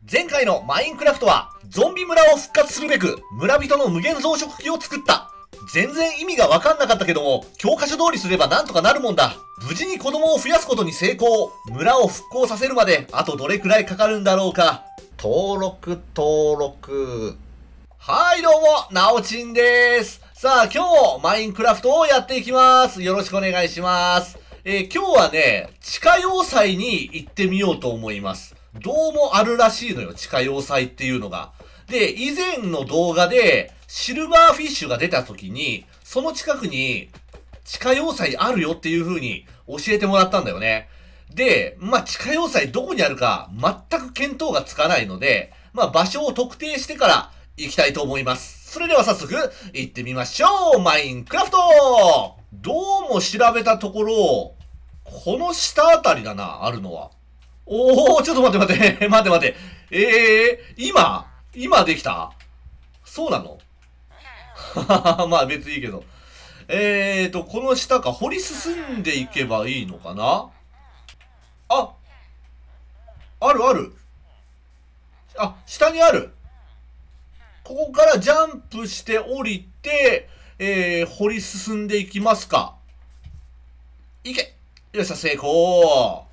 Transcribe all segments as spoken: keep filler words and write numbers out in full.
前回のマインクラフトは、ゾンビ村を復活するべく、村人の無限増殖機を作った。全然意味がわかんなかったけども、教科書通りすればなんとかなるもんだ。無事に子供を増やすことに成功。村を復興させるまで、あとどれくらいかかるんだろうか。登録、登録。はい、どうも、なおちんです。さあ、今日もマインクラフトをやっていきます。よろしくお願いします。えー、今日はね、地下要塞に行ってみようと思います。どうもあるらしいのよ、地下要塞っていうのが。で、以前の動画で、シルバーフィッシュが出た時に、その近くに、地下要塞あるよっていう風に教えてもらったんだよね。で、まあ、地下要塞どこにあるか、全く見当がつかないので、まあ、場所を特定してから行きたいと思います。それでは早速、行ってみましょう。マインクラフトどうも調べたところ、この下あたりだな、あるのは。おー、ちょっと待って待って、待って待って。ええー、今今できたそうなのまあ別にいいけど。えーと、この下か、掘り進んでいけばいいのかなあ、あるある。あ、下にある。ここからジャンプして降りて、えー、掘り進んでいきますか。いけよっしゃ、成功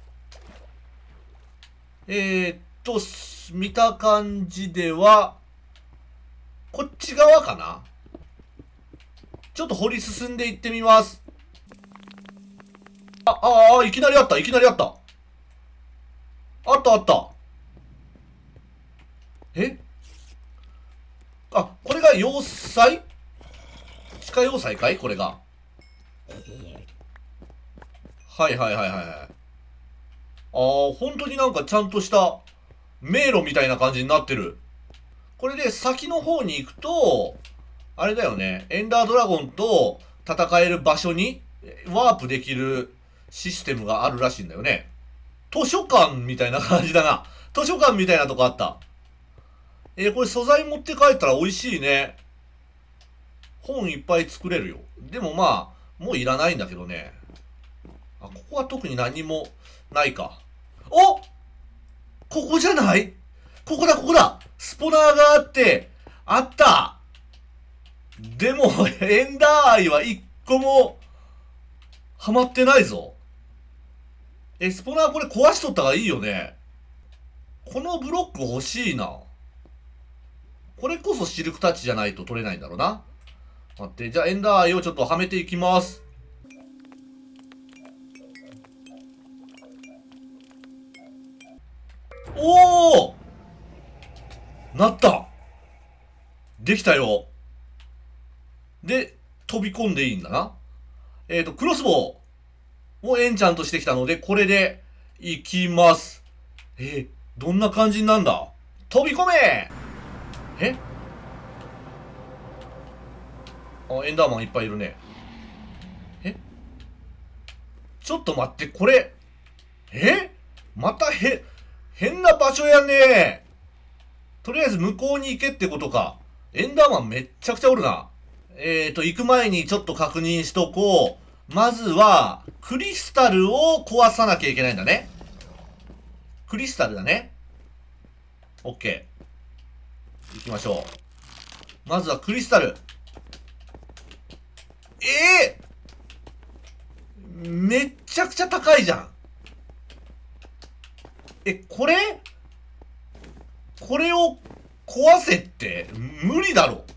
えーっと、見た感じでは、こっち側かなちょっと掘り進んでいってみます。あ、ああ、いきなりあった、いきなりあった。あったあった。えあ、これが要塞地下要塞かいこれが。はいはいはいはいはい。ああ、本当になんかちゃんとした迷路みたいな感じになってる。これで先の方に行くと、あれだよね。エンダードラゴンと戦える場所にワープできるシステムがあるらしいんだよね。図書館みたいな感じだな。図書館みたいなとこあった。えー、これ素材持って帰ったら美味しいね。本いっぱい作れるよ。でもまあ、もういらないんだけどね。あ、ここは特に何もないか。おここじゃないここだ、ここだスポナーがあって、あったでも、エンダーアイは一個も、ハマってないぞ。え、スポナーこれ壊しとった方がいいよね。このブロック欲しいな。これこそシルクタッチじゃないと取れないんだろうな。待って、じゃあエンダーアイをちょっとはめていきます。おおなったできたよ。で、飛び込んでいいんだな。えっと、クロスボウをエンチャントしてきたので、これで、いきます。えー、どんな感じになんだ飛び込めえあ、エンダーマンいっぱいいるね。えちょっと待って、これ、えまたへ、変な場所やねとりあえず向こうに行けってことか。エンダーマンめっちゃくちゃおるな。えーと、行く前にちょっと確認しとこう。まずは、クリスタルを壊さなきゃいけないんだね。クリスタルだね。オッケー。行きましょう。まずはクリスタル。ええー、めっちゃくちゃ高いじゃん。え、これこれを壊せって無理だろ。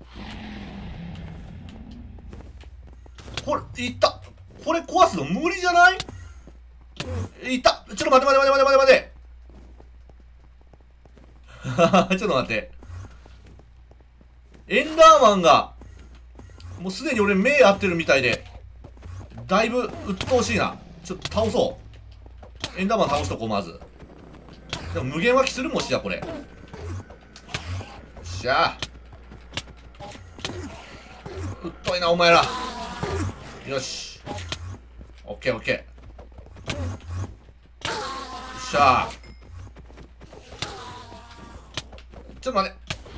これ、いった。これ壊すの無理じゃない？いった。ちょっと待って待って待って待って待って。ちょっと待って。エンダーマンが、もうすでに俺目合ってるみたいで、だいぶ鬱陶しいな。ちょっと倒そう。エンダーマン倒しとこう、まず。でも無限湧きするもんし、じゃこれ。よっしゃうっといな、お前ら。よし。オッケーオッケー。よっしゃちょっと待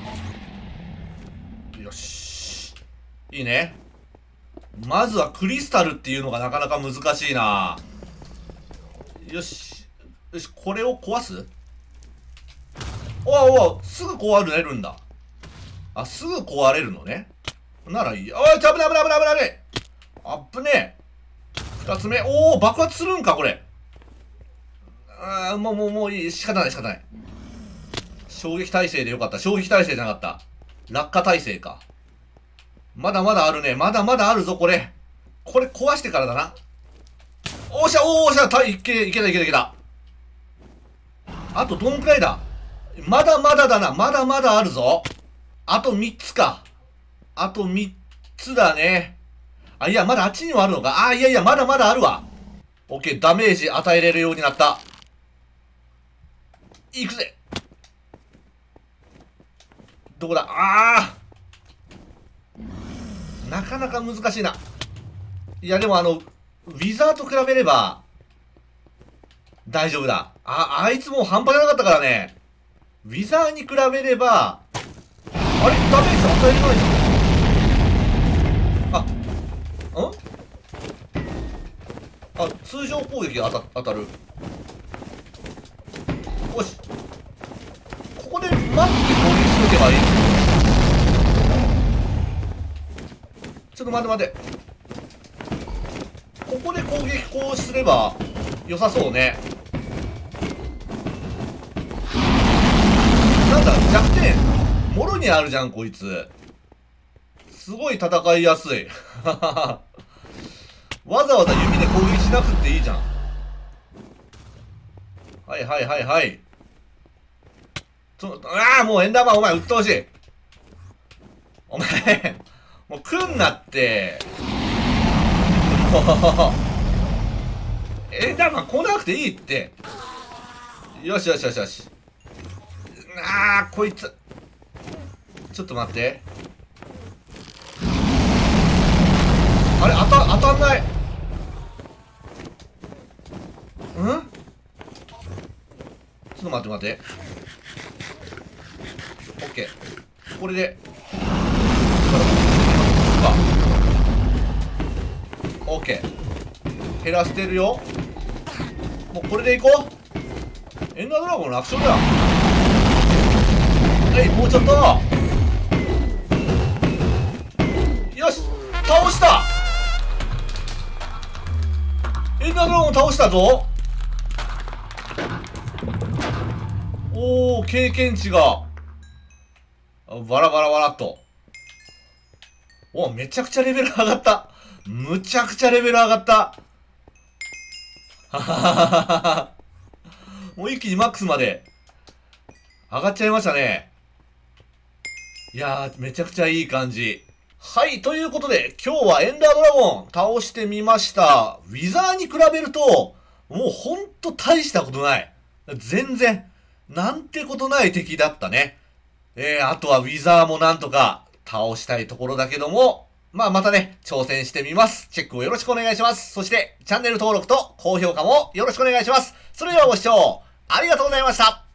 って。よし。いいね。まずはクリスタルっていうのがなかなか難しいな。よし。よし、これを壊すわうわ、すぐ壊れるんだ。あ、すぐ壊れるのね。ならいい。おい、危ない危ない危ない危ない危ない。あっぶねえ。二つ目。おお、爆発するんか、これ。あー、もうもうもういい。仕方ない仕方ない。衝撃耐性でよかった。衝撃耐性じゃなかった。落下耐性か。まだまだあるね。まだまだあるぞ、これ。これ壊してからだな。おーしゃ、おーしゃ、たい、いけ、いけたいけたいけた。あとどんくらいだ？まだまだだな。まだまだあるぞ。あとみっつか。あとみっつだね。あ、いや、まだあっちにもあるのか。あ、いやいや、まだまだあるわ。オッケー、ダメージ与えれるようになった。いくぜ。どこだ？あー。なかなか難しいな。いや、でもあの、ウィザーと比べれば、大丈夫だ。あ、あいつもう半端じゃなかったからね。ウィザーに比べれば、あれダメージ与えれないじゃん。あ、んあ、通常攻撃が当た、当たる。よし。ここで待って攻撃しとけばいい。ちょっと待って待って。ここで攻撃こうすれば良さそうね。なんだ、弱点もろにあるじゃんこいつ。すごい戦いやすい。わざわざ弓で攻撃しなくていいじゃん。はいはいはいはい。ちょああ、もうエンダーマンお前鬱陶しい。お前もう来んなって。もうエンダーマン来なくていいって。よしよしよしよし。ああ、こいつ。ちょっと待って。あれ、当た、当たんない。ん？ちょっと待って待って。オッケー。これで。オッケー。減らしてるよ。もうこれでいこう。エンダードラゴン楽勝だよ。はい、もうちょっと。よし、倒した。エンダードラゴン倒したぞ。おお、経験値がバラバラバラっと。お、めちゃくちゃレベル上がった。むちゃくちゃレベル上がった。はははは。もう一気にマックスまで上がっちゃいましたね。いやー、めちゃくちゃいい感じ。はい、ということで、今日はエンダードラゴン倒してみました。ウィザーに比べると、もうほんと大したことない。全然、なんてことない敵だったね。えー、あとはウィザーもなんとか倒したいところだけども、まあまたね、挑戦してみます。チェックをよろしくお願いします。そして、チャンネル登録と高評価もよろしくお願いします。それではご視聴ありがとうございました。